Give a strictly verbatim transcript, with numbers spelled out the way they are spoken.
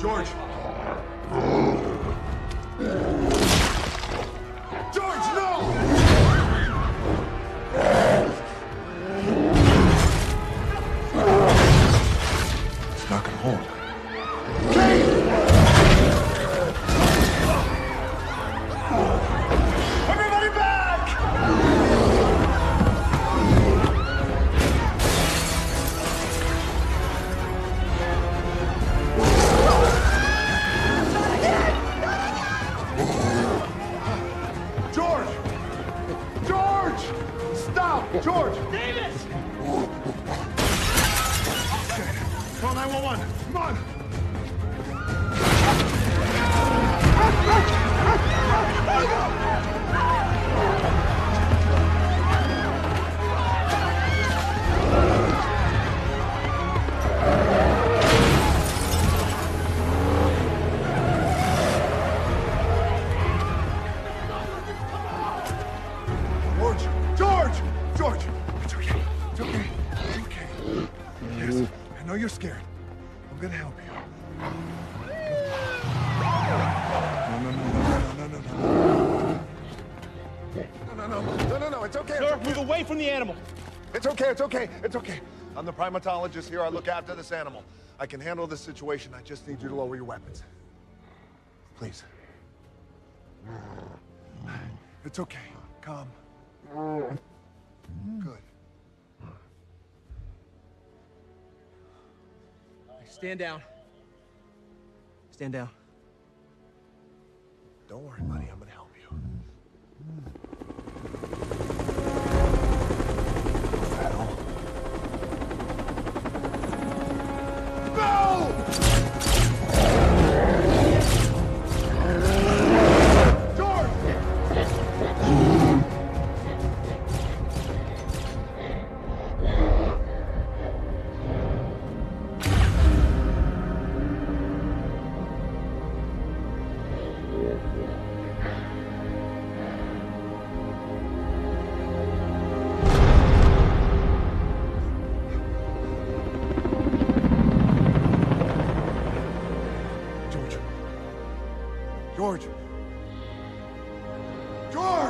George! George, no! It's not gonna hold. Everybody back! George! George! Stop! George! Davis! Call nine one one. Come on! George! George! George! It's okay. It's okay. It's okay. Yes, I know you're scared. I'm gonna help you. No, no, no, no, no, no, no, no, no, no, no, no, no, no, it's okay. Sir, move away from the animal. It's okay, it's okay, it's okay. I'm the primatologist here. I look after this animal. I can handle this situation. I just need you to lower your weapons. Please. It's okay. Calm. Good. Stand down. Stand down. Don't worry, buddy. I'm gonna help you. No! George! George! George! George!